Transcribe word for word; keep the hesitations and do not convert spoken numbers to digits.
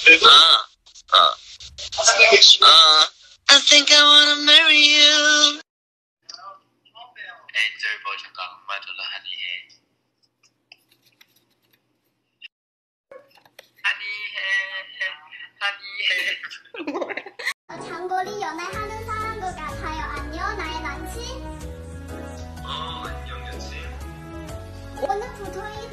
아, 아, 아, I think I wanna marry you. 엔젤 버전과 악마들로 하니해. 하니해, 하니해. 장거리 연애하는 사람 것 같아요. 안녕, 나의 남친. 어, 안녕 여친. 오늘 붙어있